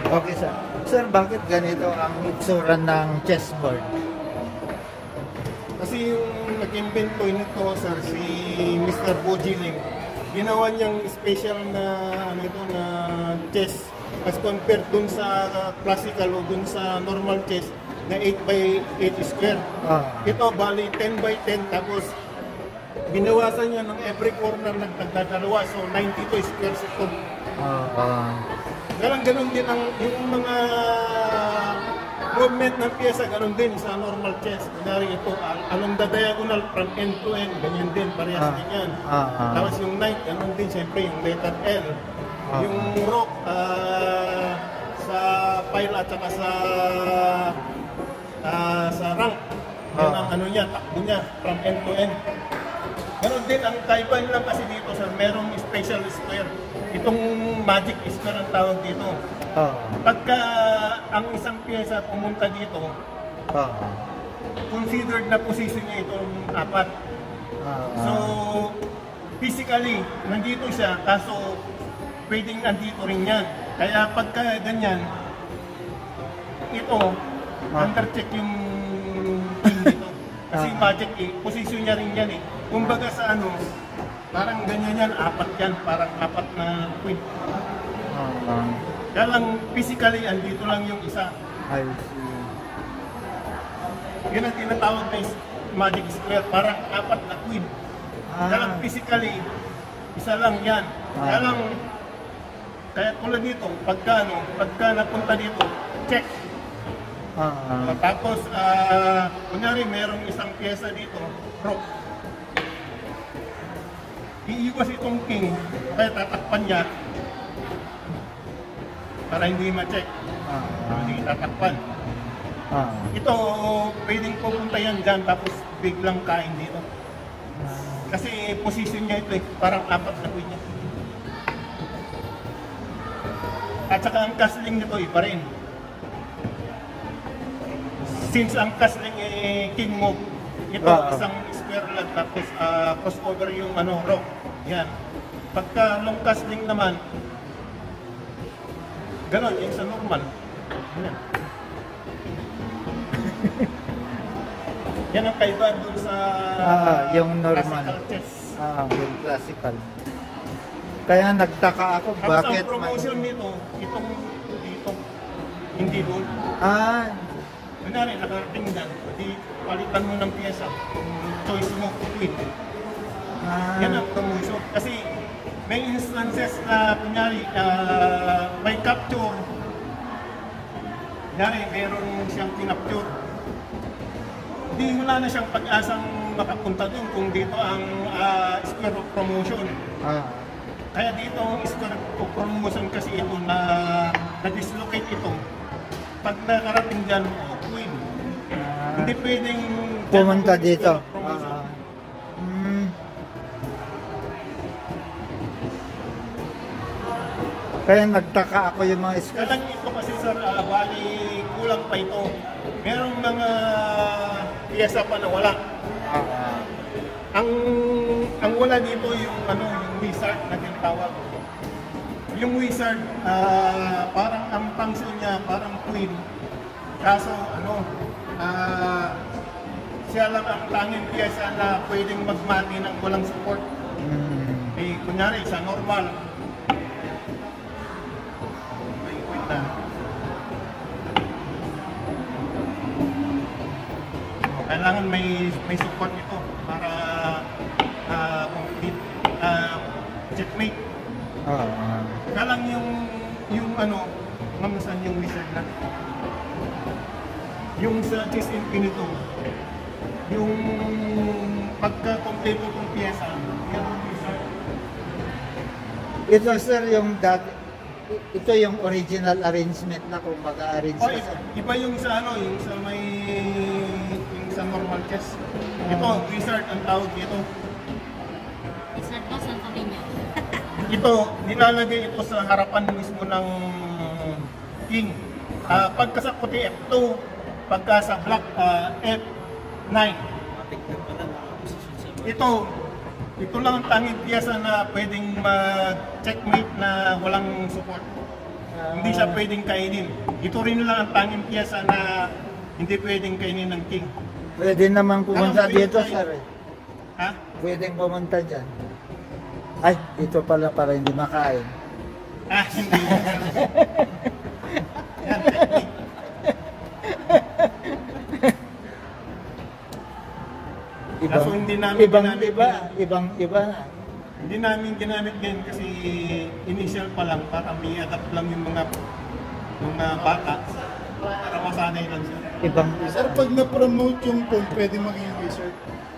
Okay, sir. Sir, bakit ganito ang itsura ng chessboard? Kasi yung nag-invent po nito, sir, si Mr. Bojiling, ginawa niyang special na ano ito na chess as compared dun sa classical o dun sa normal chess na 8 by 8 square. Ito bali 10 by 10 tapos binawasan niya ng every corner nagdadalawa, so 92 squares ito. Ganun din ang yung mga movement ng pyesa, ganun din sa normal chess. Kunyari ito, along the diagonal from end to end, ganyan din, parehas din yan. Tapos yung knight, ganun din, siyempre yung letter L. Yung rook, sa file at saka sa rank, yan ang ano niya, takbo niya, from end to end. Ganun din, ang kaibahan lang kasi dito, sir, merong special square. Itong magic square ang tawag dito. Pagka ang isang pyesa pumunta dito, considered na position niya itong 4. So, physically, nandito siya, kaso pwedeng nandito rin yan. Kaya pagka ganyan, ito, undercheck yung king dito. Kasi magic position niya rin yan Kumbaga sa ano, parang ganyan yan, 4 yan, parang 4 na queen. Kaya lang, physically, andito lang yung isa. I see. Yun ang tinatawag na magic square, parang 4 na queen. Kaya lang, physically, isa lang yan. Kaya lang, kaya tulad dito, pagka napunta dito, check. Tapos, kunyari, merong isang pyesa dito, rook. Iiwas itong king, kaya tatakpan niya para hindi ma-check. Hindi tatakpan. Ito, pwedeng pupunta yan dyan, tapos biglang kain dito. Kasi position niya ito parang 4 na queen niya. At saka ang castling nito iba rin. Since ang castling king move, ito isang square lang, tapos crossover yung rook. Yan. Pagka long castling naman, ganon, yung sa normal. Yan. Yan ang kaibahan dun sa yung normal. Classical chess. Yung classical. Kaya nagtaka ako, bakit ang promotion nito, itong dito, hindi doon. Kunyari, nakarating dyan, pwede palitan mo ng pyesa, choice mo, queen. Yan ang promotion. Kasi may instances na, kunyari, may capture. Kunyari, meron siyang kinapture. Hindi, wala na siyang pag-asang makapunta doon kung dito ang square of promotion. Kaya dito ang square of promotion kasi ito na-dislocate ito. Pag nakarating dyan, queen. Hindi pwedeng pumunta dito. Kaya nagtaka ako yung mga Kaya lang ito kasi sir, bali kulang pa ito. Merong mga piyesa pa na wala. Ang wala dito yung yung wizard na tinatawag. Yung wizard, parang ang function niya parang queen. Kaso siya lang ang tanging piyesa na pwedeng magmati ng walang support. Kunyari sa normal, may queen na. Kailangan may support ito para complete checkmate. Kaya lang yung mamasan yung wizard na. Yung sa Chess Infinito, yung pagka-complete ng pyesa, yung wizard. Ito sir, ito yung original arrangement na kung mag-arrange ka sa... Iba yung sa yung sa yung sa normal chess. Ito, wizard ang tawag dito. Wizard ba? Saan kami niya? Ito, nilalagay ito sa harapan mismo ng king. Pagka sa puti F2, pagka sa black F9. Ito lang ang tanging piyesa na pwedeng mag-checkmate na walang support. Hindi siya pwedeng kainin. Ito rin lang ang tanging piyesa na hindi pwedeng kainin ng king. Pwede naman pumunta Ano, dito, pwede sir. Eh. Ha? Pwedeng pumunta dyan. Ay, dito pala para hindi makain. Ah, hindi. Yan, technique. Kaso hindi namin ginamit ibang iba na. Hindi namin ginamit ngayon kasi initial pa lang para may adapt lang yung mga bata para masanay lang siya. Ibang Sir, pag na-promote yung phone, pwede maging wizard.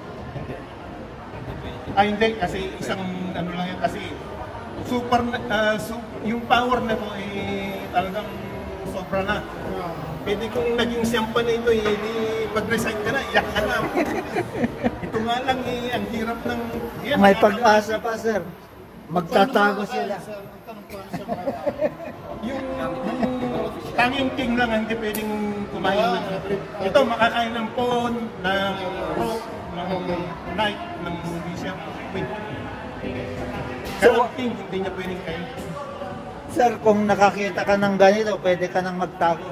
Hindi kasi isang ano lang yan kasi super yung power na to talagang sobra na. Pwede kung naging siyampa na ito di mag-resign ka na, iyak ka na. Ito nga lang ang hirap ng yan, may pag-asa pa, sir. Magtatago sila. Sir, ang tanong pa sa mga... yung tanging king lang ang hindi pwedeng kumain ng ito makakain ng phone, ng rope, ng knife, ng bishop. Pero ang king hindi niya pwedeng kain. Sir, kung nakakita ka ng ganito, pwede ka nang magtago.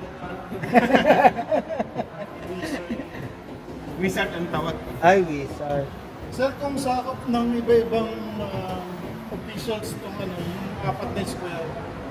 Wizard ang tawag. Ay, wizard. Sir, kung sakop ng iba-ibang officials itong ano, yung apat na square,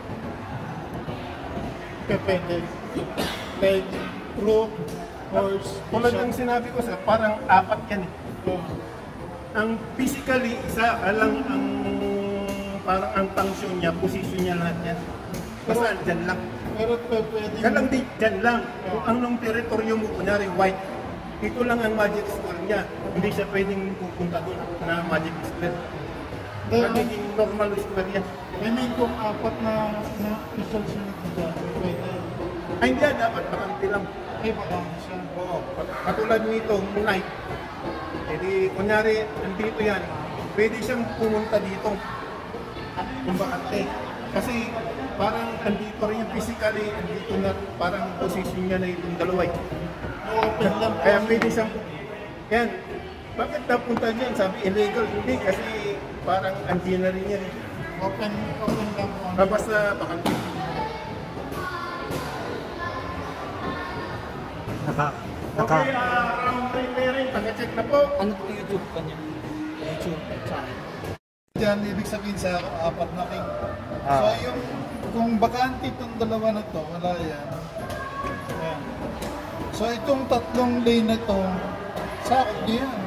pwede. Like, rook, horse, Tulad ng sinabi ko sa parang apat yan eh. Ang physically, isa lang ang parang ang function niya, position niya lahat yan. Basta dyan lang. Pero pwede. Yan lang din, dyan lang. Kung ang nung teritoryo mo, kunyari white, ito lang ang magic square niya. Hindi siya pwedeng pupunta doon na magic square. Magiging normal square yan. I mean, kung apat na officials yung nagdaan, pwede. Ay hindi, dapat bakante lang. Ay, baka siya. Oo. Katulad nito, night. Jadi, kunyari, andito yan. Pwede siyang pumunta dito. Kung bakante. Kasi, parang andito rin yung physically, andito na, parang position niya na itong dalawa. Open lang. Kaya pwede siyang, yan. Bakit napunta dyan? Sabi, illegal. Hindi, kasi parang andyan na rin yan. Open lang. Basta bakante. Okay, round 3 pairing. Pag-check na po. Ano po YouTube kanya? YouTube channel. Diyan, ibig sabihin sa apat na king. Ah. So, yung, kung bakante itong dalawa na to, wala yan. Ayan. So, itong tatlong lane na to, sakot niya yan.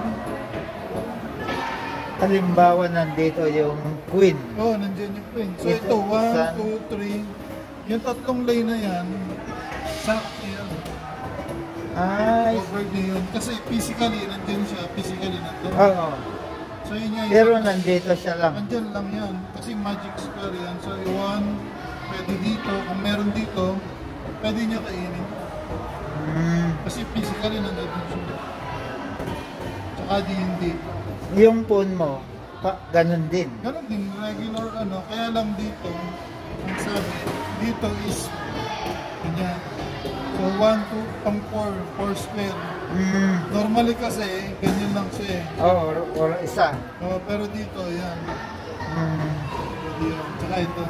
Halimbawa, nandito yung queen. Oo, nandiyan yung queen. So, Ito, ito, 1, saan? 2, 3. Yung tatlong lane na yan, sakot niya yan. Ay, Covered niya yun. Kasi physically, nandiyan siya. Physically nandun. oo. So, yun niya. Pero nandito siya lang. Andyan lang yan. Kasi magic square yan. So, 1, pwede dito. Kung meron dito, pwede niya kainin. Kasi physically nandun siya. Tsaka hindi. Yung phone mo, ganun din. Ganon din, regular ano. Kaya lang dito, ang sabi, dito is, ganyan. So, 1, 2, pang 4 square. Normally kasi, ganyan lang siya eh. Oo, or isa. Pero dito, yan. Pwede yun. Tsaka ito.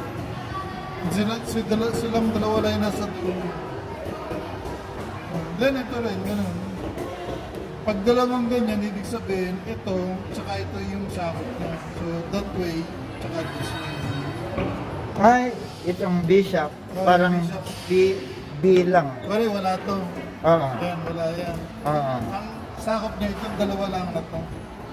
Silang dalawa lang yung nasa dulo. Then ito rin, ganun. Pag dalawang ganyan, ibig sabihin, ito, tsaka ito yung sakot niya. So, that way, tsaka this way. Ay, itong bishop, parang B lang. Pare, wala to. Oo. Yan, wala yan. Oo. Ang sakop niya, itong dalawa lang na to.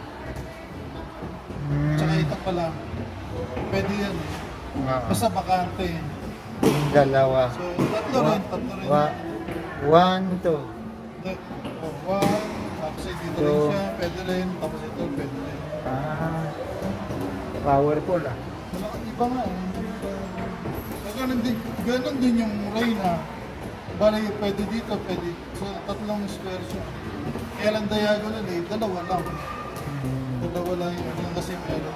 Tsaka ito pala. Pwede yan eh. Oo. Basta bakante. Yung dalawa. So, tatlo rin. One, two. One, tapos dito rin siya. Pwede rin. Tapos ito, pwede rin. Ah, powerful ah. Wala, iba nga eh. Ganun din yung Reyna. Bali, pwede dito, pwede. So, tatlong square siya. Kaya lang diagonal eh, dalawa lang. Dalawa lang yung kasi meron.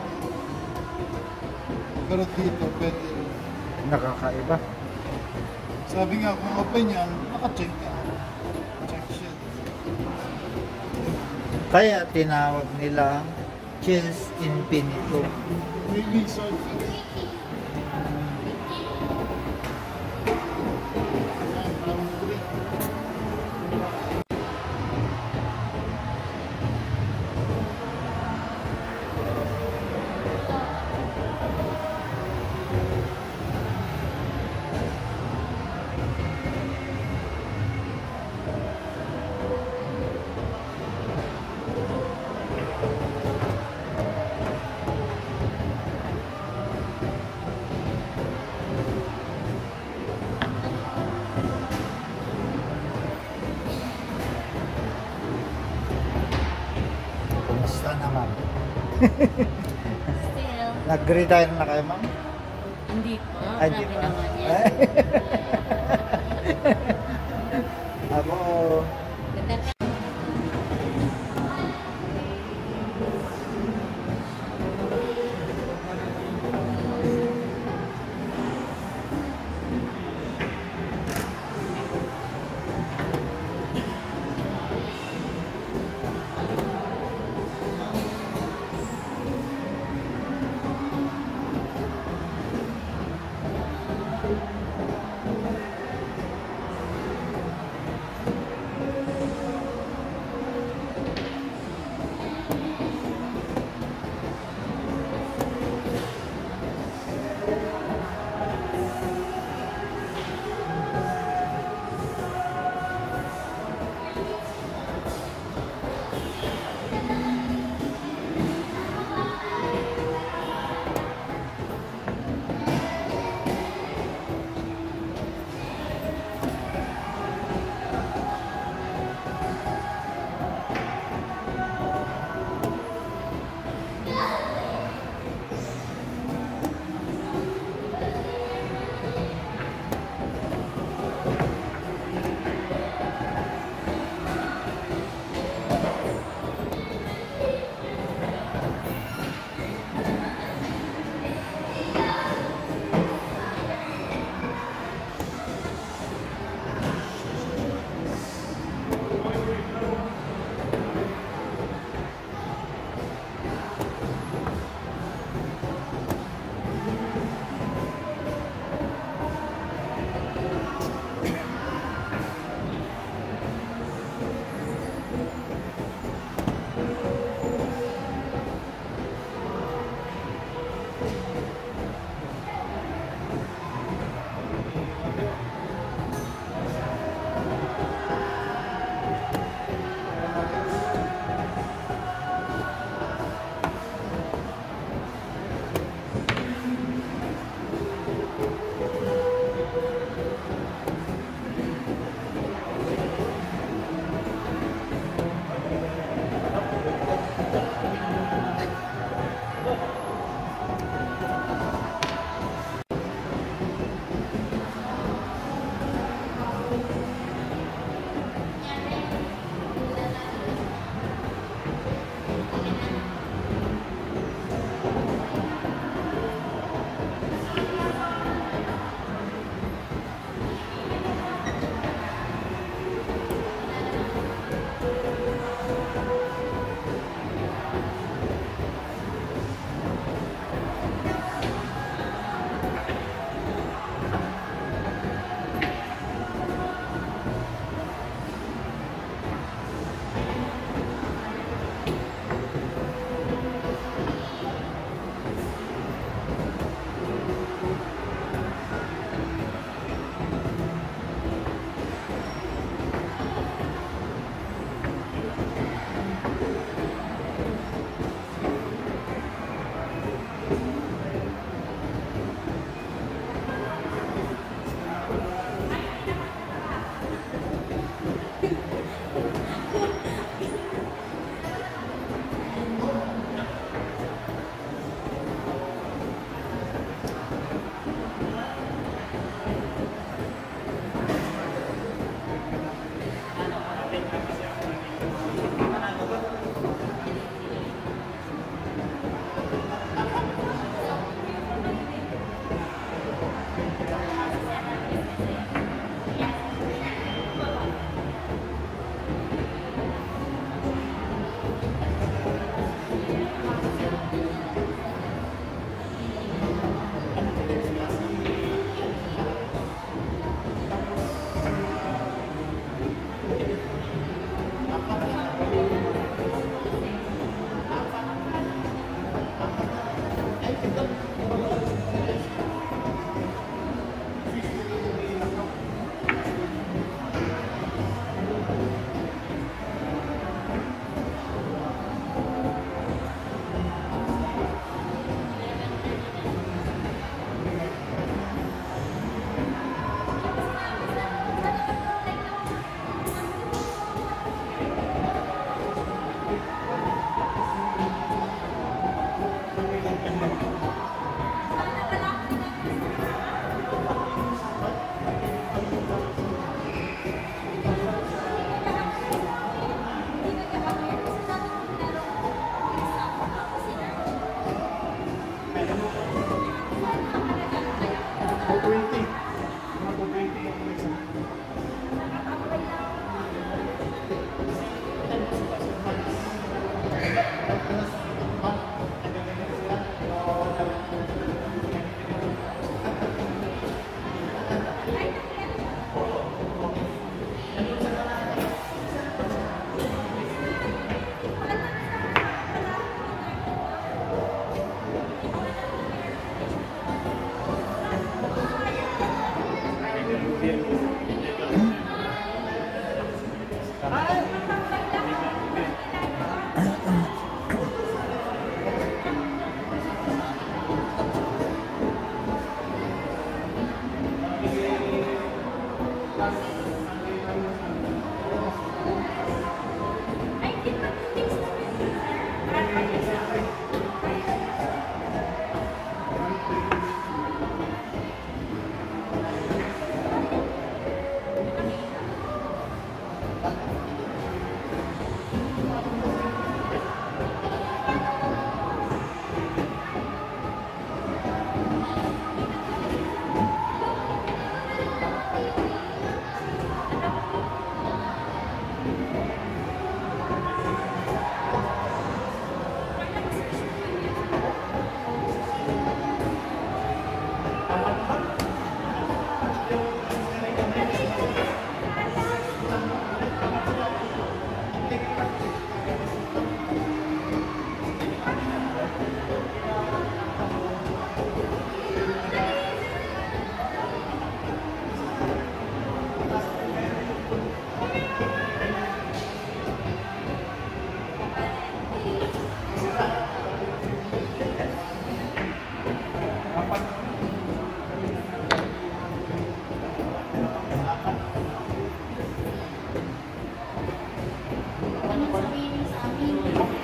Pero dito, pwede. Nakakaiba. Sabi nga, kung open yan, naka-check ka. Check siya. Kaya tinawag nila Chills Infinito. Maybe, so, Still, Nag-retire na kayo, ma'am? hindi po. Ay, di Grabe pa. naman yan. Ako, Ganda ka. Anong sabihin sa amin?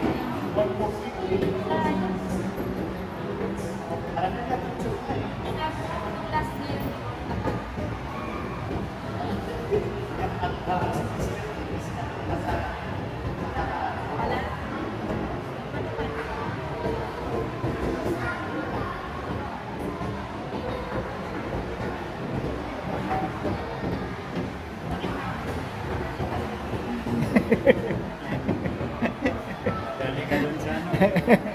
Last year. Dali ka dun sa ano.